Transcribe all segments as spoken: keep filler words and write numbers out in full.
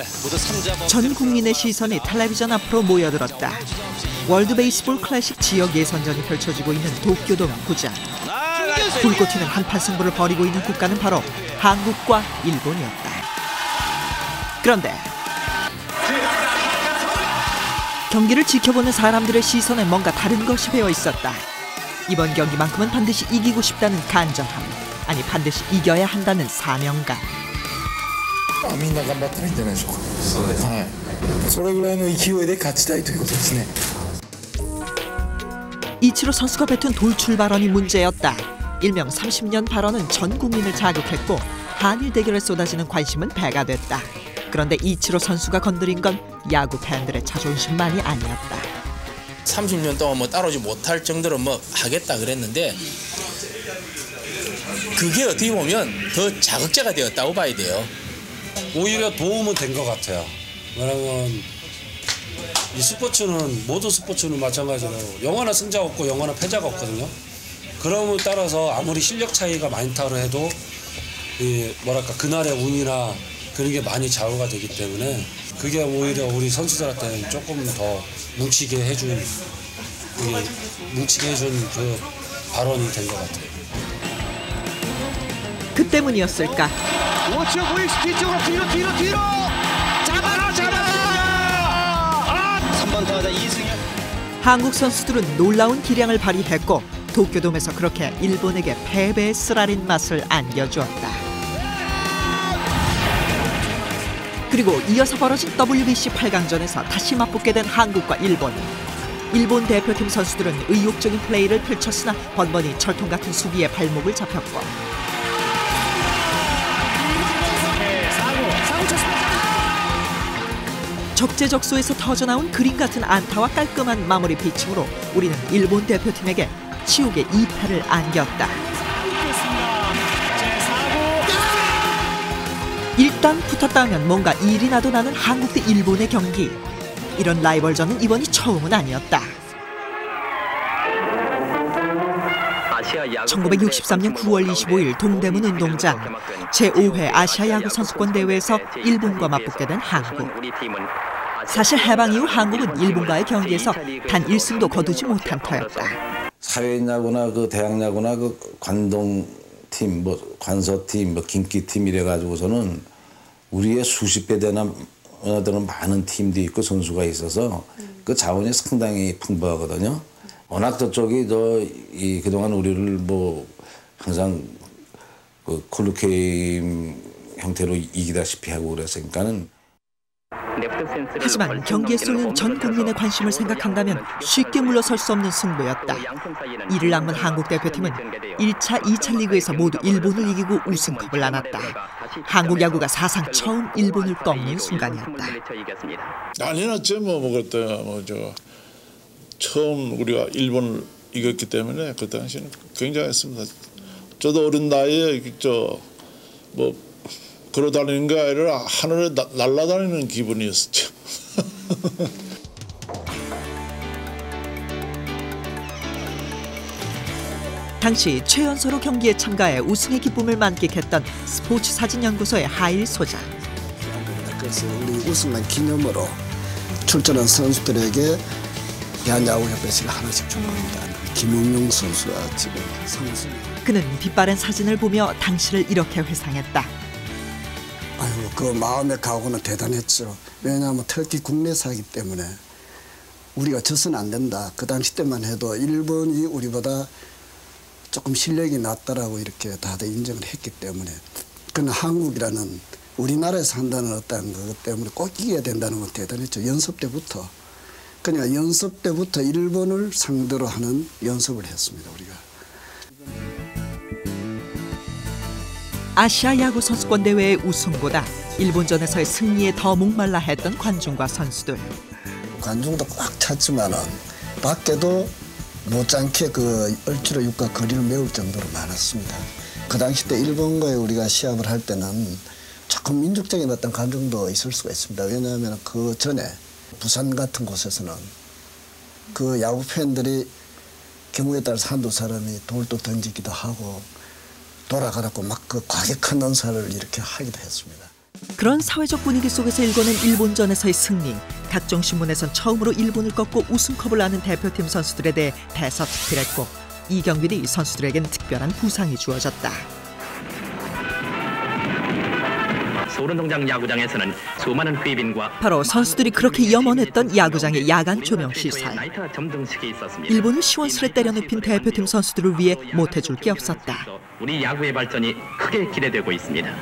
전 국민의 시선이 텔레비전 앞으로 모여들었다. 월드 베이스볼 클래식 지역 예선전이 펼쳐지고 있는 도쿄돔 구장. 불꽃 튀는 한판 승부를 벌이고 있는 국가는 바로 한국과 일본이었다. 그런데 경기를 지켜보는 사람들의 시선에 뭔가 다른 것이 배어 있었다. 이번 경기만큼은 반드시 이기고 싶다는 간절함, 아니 반드시 이겨야 한다는 사명감. みんな頑張ったらいいんじゃないでしょうか。そうです。はい。それぐらいの勢いで勝ちたいということですね。 이치로 선수가 뱉은 돌출 발언이 문제였다. 일명 삼십 년 발언은 전 국민을 자극했고 한일 대결에 쏟아지는 관심은 배가 됐다. 그런데 이치로 선수가 건드린 건 야구 팬들의 자존심만이 아니었다. 삼십 년 동안 뭐 따라오지 못할 정도로 뭐 하겠다 그랬는데 그게 어떻게 보면 더 자극제가 되었다고 봐야 돼요. 오히려 도움은 된 것 같아요. 왜냐면 이 스포츠는 모든 스포츠는 마찬가지로 영원한 승자가 없고 영원한 패자가 없거든요. 그럼에 따라서 아무리 실력 차이가 많다고 해도 이 뭐랄까 그날의 운이나 그런 게 많이 좌우가 되기 때문에 그게 오히려 우리 선수들한테는 조금 더 뭉치게 해준 뭉치게 해준 그 발언이 된 것 같아요. 그 때문이었을까? 오치오 보이스 뒤쪽으로 뒤로 뒤로 뒤로 잡아라 잡아라 아 삼 번 타자 이승현. 한국 선수들은 놀라운 기량을 발휘했고 도쿄돔에서 그렇게 일본에게 패배의 쓰라린 맛을 안겨주었다. 그리고 이어서 벌어진 더블유비씨 팔 강전에서 다시 맞붙게 된 한국과 일본. 일본 대표팀 선수들은 의욕적인 플레이를 펼쳤으나 번번이 철통 같은 수비에 발목을 잡혔고 적재적소에서 터져나온 그림 같은 안타와 깔끔한 마무리 피칭으로 우리는 일본 대표팀에게 치욕의 이 패를 안겼다. 일단 붙었다 하면 뭔가 일이 나도 나는 한국 대 일본의 경기. 이런 라이벌전은 이번이 처음은 아니었다. 천구백육십삼 년 구월 이십오일 동대문 운동장 제오 회 아시아 야구 선수권 대회에서 일본과 맞붙게 된 한국. 사실 해방 이후 한국은 일본과의 경기에서 단 일 승도 거두지 못한 터였다. 사회야구나 그 대학야구나 그 관동팀, 뭐 관서팀, 뭐 김기팀 이래 가지고서는 우리의 수십 배 되나 되는 많은 팀도 있고 선수가 있어서 그 자원이 상당히 풍부하거든요. 워낙 저쪽이 저 이 그동안 우리를 뭐 항상 그 콜드 게임 형태로 이기다시피 하고 그랬으니까는. 하지만 경기에 쏠린 전 국민의 관심을 생각한다면 쉽게 물러설 수 없는 승부였다. 이를 낚은 한국 대표팀은 일 차, 이 차 리그에서 모두 일본을 이기고 우승컵을 안았다. 한국 야구가 사상 처음 일본을 꺾는 순간이었다. 난리 났죠. 뭐, 뭐 그때 뭐 저 처음 우리가 일본을 이겼기 때문에 그 당시는 굉장했습니다. 저도 어린 나이에 저 뭐 걸어다니는 게 아니라 하늘에 나, 날아다니는 기분이었죠. 당시 최연소로 경기에 참가해 우승의 기쁨을 만끽했던 스포츠 사진연구소의 하일 소장. 그래서 우리 우승만 기념으로 출전한 선수들에게 대한야구협회에서 하나씩 준 겁니다. 김용용 선수가 지금 선수. 그는 빛바랜 사진을 보며 당시를 이렇게 회상했다. 아유, 그 마음의 각오는 대단했죠. 왜냐하면 특히 국내사이기 때문에 우리가 져서는 안 된다. 그 당시 때만 해도 일본이 우리보다 조금 실력이 낮다라고 이렇게 다들 인정을 했기 때문에 그는 한국이라는 우리나라에서 한다는 어떤 것 때문에 꼭 이겨야 된다는 건 대단했죠. 연습 때부터. 그러니까 연습 때부터 일본을 상대로 하는 연습을 했습니다. 우리가. 아시아 야구 선수권 대회의 우승보다 일본전에서의 승리에 더 목말라 했던 관중과 선수들. 관중도 꽉 찼지만은 밖에도 못지않게 그 을지로 육가 거리를 메울 정도로 많았습니다. 그 당시 때 일본과의 우리가 시합을 할 때는 조금 민족적인 어떤 감정도 있을 수가 있습니다. 왜냐하면 그 전에 부산 같은 곳에서는 그 야구 팬들이 경우에 따라서 한두 사람이 돌도 던지기도 하고 돌아가라고 막 그 과격한 언사를 이렇게 하기도 했습니다. 그런 사회적 분위기 속에서 일궈낸 일본전에서의 승리. 각종 신문에선 처음으로 일본을 꺾고 우승컵을 안은 대표팀 선수들에 대해 대서특필했고 이 경기들이 선수들에겐 특별한 부상이 주어졌다. 소련동장 야구장에서는 수많은 귀빈과 바로 선수들이 그렇게 염원했던 야구장의 야간 조명 시설. 일본을 시원스레 때려눕힌 대표팀 선수들을 위해 못해줄 게 없었다. 우리 야구의 발전이 크게 기대되고 있습니다.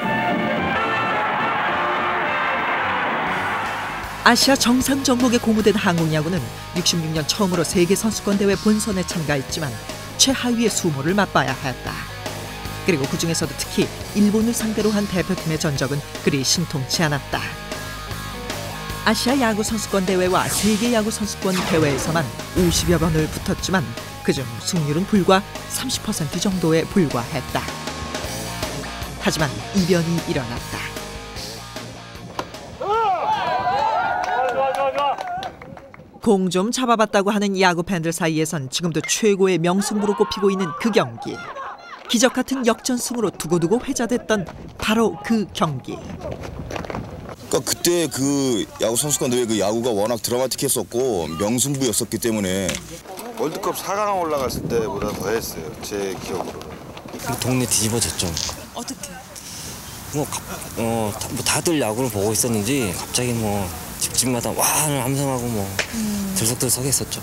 아시아 정상 정복에 고무된 한국 야구는 육십육 년 처음으로 세계 선수권 대회 본선에 참가했지만 최하위의 수모를 맛봐야 했다. 그리고 그중에서도 특히 일본을 상대로 한 대표팀의 전적은 그리 신통치 않았다. 아시아 야구 선수권 대회와 세계 야구 선수권 대회에서만 오십여 번을 붙었지만 그중 승률은 불과 삼십 퍼센트 정도에 불과했다. 하지만 이변이 일어났다. 공 좀 잡아봤다고 하는 야구 팬들 사이에선 지금도 최고의 명승부로 꼽히고 있는 그 경기. 기적 같은 역전승으로 두고두고 회자됐던 바로 그 경기. 그러니까 그때 그 야구 선수권 대회 그 야구가 워낙 드라마틱했었고 명승부였었기 때문에 월드컵 사 강 올라갔을 때보다 더 했어요. 제 기억으로. 동네 뒤집어졌죠. 어떻게? 뭐, 어, 뭐 다들 야구를 보고 있었는지 갑자기 뭐 집집마다 와를 함성하고 뭐 음. 들썩들썩했었죠.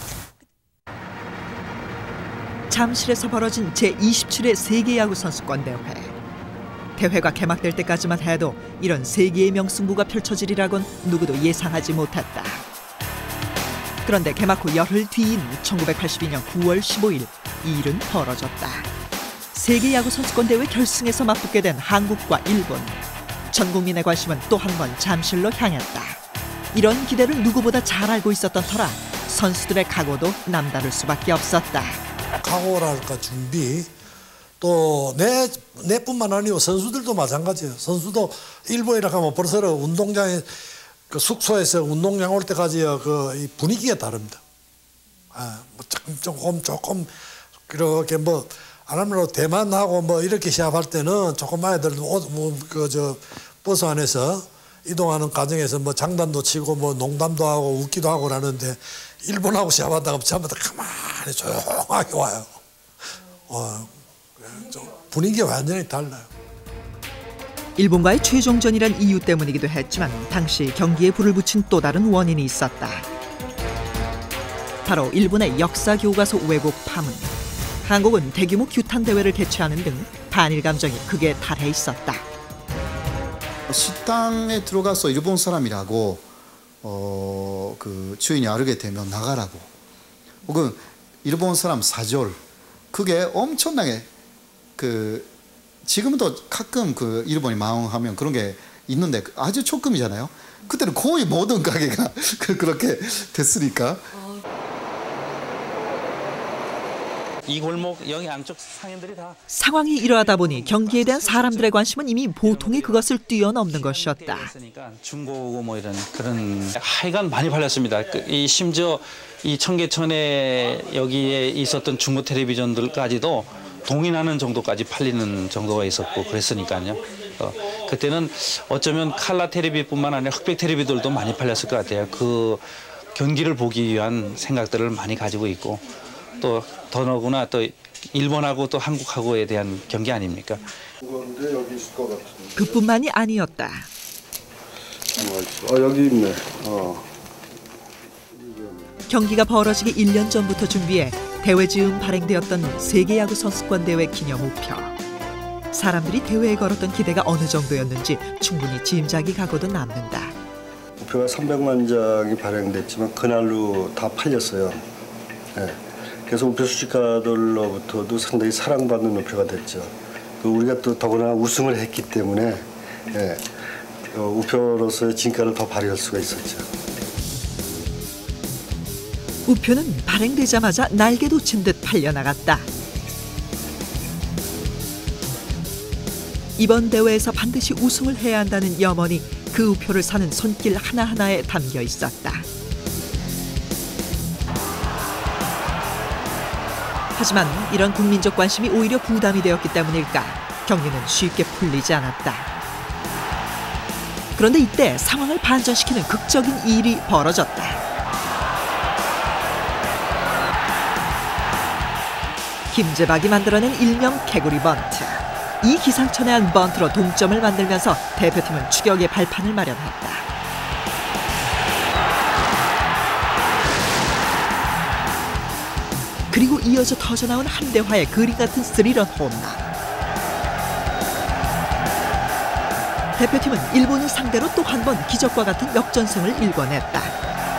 잠실에서 벌어진 제이십칠 회 세계야구 선수권 대회. 대회가 개막될 때까지만 해도 이런 세계의 명승부가 펼쳐지리라곤 누구도 예상하지 못했다. 그런데 개막 후 열흘 뒤인 천구백팔십이 년 구월 십오일 이 일은 벌어졌다. 세계야구 선수권 대회 결승에서 맞붙게 된 한국과 일본. 전 국민의 관심은 또 한 번 잠실로 향했다. 이런 기대를 누구보다 잘 알고 있었던 터라 선수들의 각오도 남다를 수밖에 없었다. 각오랄까 준비 또 내 내뿐만 아니고 선수들도 마찬가지예요. 선수도 일본이라 하면 벌써 운동장에 그 숙소에서 운동장 올 때까지 그 분위기가 다릅니다. 아, 뭐 조금 조금 그렇게 뭐 안 하면 대만하고 뭐 이렇게 시합할 때는 조금 아이들 뭐그저 버스 안에서 이동하는 과정에서 뭐 장단도 치고 뭐 농담도 하고 웃기도 하고 그러는데 일본하고 시합하다가 전부 다 가만히 조용하게 와요. 어, 분위기가 완전히 달라요. 일본과의 최종전이란 이유 때문이기도 했지만 당시 경기에 불을 붙인 또 다른 원인이 있었다. 바로 일본의 역사 교과서 왜곡 파문. 한국은 대규모 규탄 대회를 개최하는 등 반일 감정이 극에 달해 있었다. 식당에 들어가서 일본 사람이라고 어, 그 주인이 알게 되면 나가라고. 혹은 일본 사람 사절. 그게 엄청나게 그 지금도 가끔 그 일본이 망하면 그런 게 있는데 아주 조금이잖아요. 그때는 거의 모든 가게가 그렇게 됐으니까. 이 골목 여기 양쪽 상인들이 다 상황이 이러하다 보니 경기에 대한 사람들의 관심은 이미 보통의 그것을 뛰어넘는 것이었다. 중고고 뭐 이런 그런 하여간 많이 팔렸습니다. 이 심지어 이 청계천에 여기에 있었던 중고 텔레비전들까지도 동인하는 정도까지 팔리는 정도가 있었고 그랬으니까요. 어, 그때는 어쩌면 칼라 텔레비뿐만 아니라 흑백 텔레비들도 많이 팔렸을 것 같아요. 그 경기를 보기 위한 생각들을 많이 가지고 있고 또 더더구나 또 일본하고 또 한국하고에 대한 경기 아닙니까? 그뿐만이 아니었다. 어, 여기 있네. 어. 경기가 벌어지기 일 년 전부터 준비해 대회 즈음 발행되었던 세계야구 선수권 대회 기념 우표. 사람들이 대회에 걸었던 기대가 어느 정도였는지 충분히 짐작이 가고도 남는다. 우표가 삼백만 장이 발행됐지만 그날로 다 팔렸어요. 네. 그래서 우표 수집가들로부터도 상당히 사랑받는 우표가 됐죠. 우리가 또 더구나 우승을 했기 때문에 네. 우표로서의 진가를 더 발휘할 수가 있었죠. 우표는 발행되자마자 날개 돋친 듯 팔려나갔다. 이번 대회에서 반드시 우승을 해야 한다는 염원이 그 우표를 사는 손길 하나하나에 담겨 있었다. 하지만 이런 국민적 관심이 오히려 부담이 되었기 때문일까 경기는 쉽게 풀리지 않았다. 그런데 이때 상황을 반전시키는 극적인 일이 벌어졌다. 김재박이 만들어낸 일명 개구리 번트. 이 기상천외한 번트로 동점을 만들면서 대표팀은 추격의 발판을 마련했다. 그리고 이어져 터져나온 한대화의 그림 같은 스리런 홈런. 대표팀은 일본을 상대로 또 한 번 기적과 같은 역전승을 일궈냈다.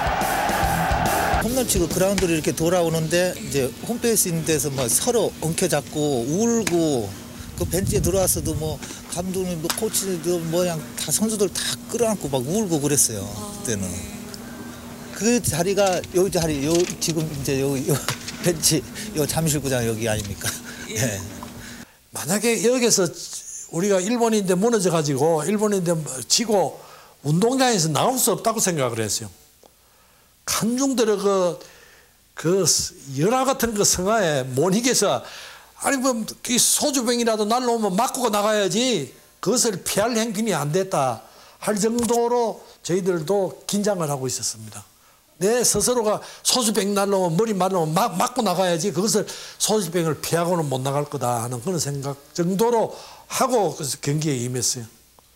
홈런 치고 그라운드로 이렇게 돌아오는데 이제 홈베이스 있는 데서 뭐 서로 엉켜잡고 울고 그 벤치에 들어왔어도 뭐 감독님, 뭐 코치들 뭐냥 다 선수들 다 끌어안고 막 울고 그랬어요. 그때는 그 자리가 요 자리 요 지금 이제 요, 요 벤치 요 잠실구장 여기 아닙니까? 네. 만약에 여기서 우리가 일본인데 무너져 가지고 일본인데 지고 운동장에서 나올 수 없다고 생각을 했어요. 간중들의 그, 그 열화 같은 그 성화에 못 이겨서 아니 뭐 소주병이라도 날라오면 맞고 나가야지 그것을 피할 행진이 안 됐다 할 정도로 저희들도 긴장을 하고 있었습니다. 내 스스로가 소주병 날라오면 머리 말라오면 막 맞고 나가야지 그것을 소주병을 피하고는 못 나갈 거다 하는 그런 생각 정도로 하고 그래서 경기에 임했어요.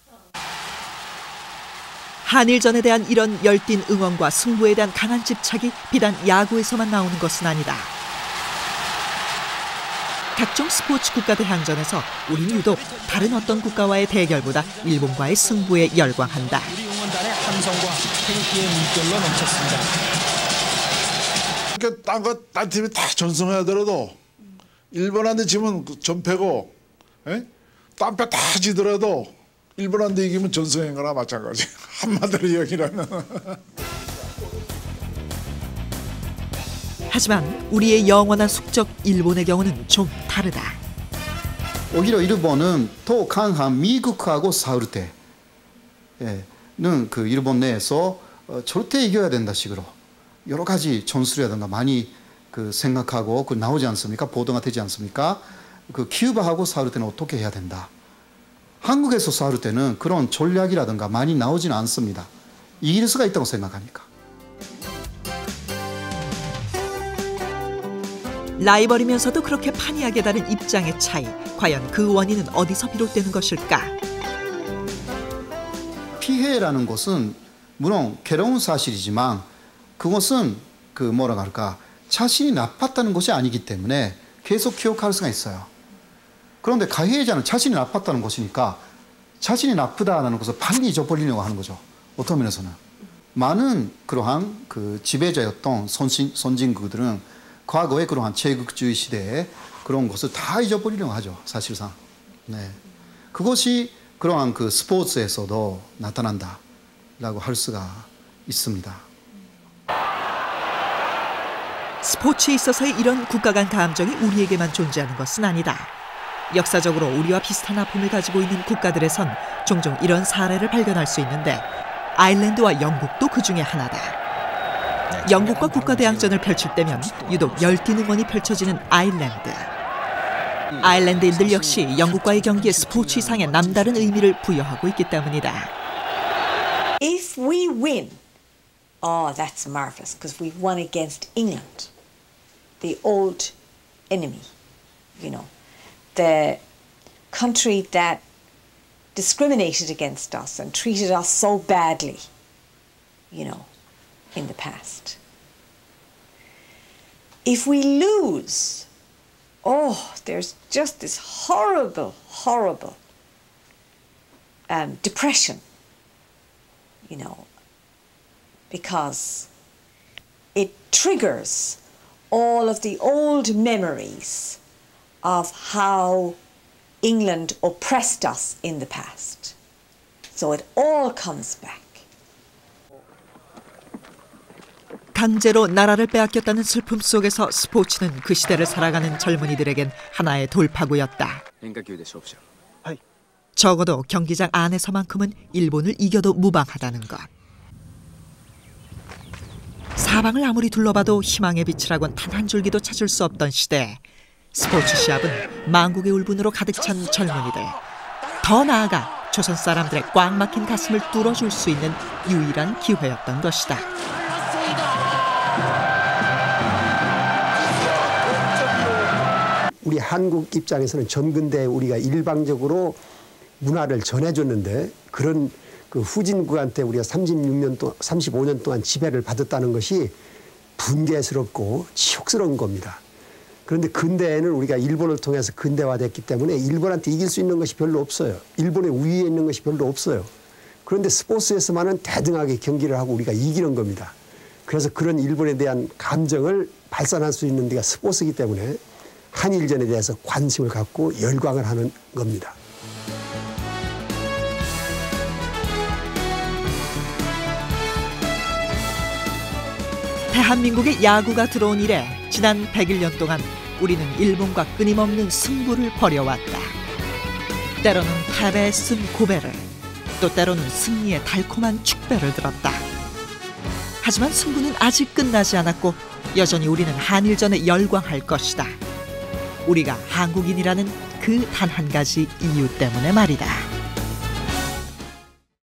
한일전에 대한 이런 열띤 응원과 승부에 대한 강한 집착이 비단 야구에서만 나오는 것은 아니다. 각종 스포츠 국가대항전에서 우린 유독 다른 어떤 국가와의 대결보다 일본과의 승부에 열광한다. 우리 응원단의 함성과 행기의 물결로 넘쳤습니다. 그러니까 딴 거, 딴 팀이 다 전승하더라도 일본한테 지면 전패고, 딴 뼈 다 지더라도 일본한테 이기면 전승한 거나 마찬가지. 한마디로 이야기라면. 하지만 우리의 영원한 숙적 일본의 경우는 좀 다르다. 오히려 일본은 더 강한 미국하고 싸울 때는 그 일본 내에서 절대 이겨야 된다 식으로 여러 가지 전술이라든가 많이 그 생각하고 그 나오지 않습니까? 보도가 되지 않습니까? 그 큐바하고 싸울 때는 어떻게 해야 된다. 한국에서 싸울 때는 그런 전략이라든가 많이 나오지는 않습니다. 이길 수가 있다고 생각하니까. 라이벌이면서도 그렇게 판이하게 다른 입장의 차이. 과연 그 원인은 어디서 비롯되는 것일까? 피해라는 것은 물론 괴로운 사실이지만 그것은 그 뭐라고 할까 자신이 나빴다는 것이 아니기 때문에 계속 기억할 수가 있어요. 그런데 가해자는 자신이 나빴다는 것이니까 자신이 나쁘다는 것을 빨리 잊어버리려고 하는 거죠. 어떤 면에서는 많은 그러한 그 지배자였던 선진, 선진국들은 과거의 그러한 제국주의 시대에 그런 것을 다 잊어버리려고 하죠. 사실상. 네. 그것이 그러한 그 스포츠에서도 나타난다라고 할 수가 있습니다. 스포츠에 있어서의 이런 국가 간 감정이 우리에게만 존재하는 것은 아니다. 역사적으로 우리와 비슷한 아픔을 가지고 있는 국가들에선 종종 이런 사례를 발견할 수 있는데 아일랜드와 영국도 그 중에 하나다. 영국과 국가대항전을 펼칠 때면 유독 열띤 응원이 펼쳐지는 아일랜드. 아일랜드인들 역시 영국과의 경기에 스포츠 이상의 남다른 의미를 부여하고 있기 때문이다. If we win, oh, that's marvelous, because we've won against England, the old enemy, you know. The country that discriminated against us and treated us so badly, you know, in the past. If we lose, oh, there's just this horrible, horrible um, depression, you know, because it triggers all of the old memories of how England oppressed us in the past. So it all comes back. 강제로 나라를 빼앗겼다는 슬픔 속에서 스포츠는 그 시대를 살아가는 젊은이들에겐 하나의 돌파구였다. 적어도 경기장 안에서만큼은 일본을 이겨도 무방하다는 것. 사방을 아무리 둘러봐도 희망의 빛이라곤 단 한 줄기도 찾을 수 없던 시대. 스포츠 시합은 만국의 울분으로 가득 찬 젊은이들, 더 나아가 조선 사람들의 꽉 막힌 가슴을 뚫어줄 수 있는 유일한 기회였던 것이다. 우리 한국 입장에서는 전근대에 우리가 일방적으로 문화를 전해줬는데 그런 그 후진국한테 우리가 삼십육 년 동안, 삼십오 년 동안 지배를 받았다는 것이 분개스럽고 치욕스러운 겁니다. 그런데 근대에는 우리가 일본을 통해서 근대화됐기 때문에 일본한테 이길 수 있는 것이 별로 없어요. 일본의 우위에 있는 것이 별로 없어요. 그런데 스포츠에서만은 대등하게 경기를 하고 우리가 이기는 겁니다. 그래서 그런 일본에 대한 감정을 발산할 수 있는 데가 스포츠이기 때문에 한일전에 대해서 관심을 갖고 열광을 하는 겁니다. 대한민국의 야구가 들어온 이래 지난 백일 년 동안 우리는 일본과 끊임없는 승부를 벌여왔다. 때로는 패배에 쓴 고배를, 또 때로는 승리의 달콤한 축배를 들었다. 하지만 승부는 아직 끝나지 않았고 여전히 우리는 한일전에 열광할 것이다. 우리가 한국인이라는 그 단 한 가지 이유 때문에 말이다.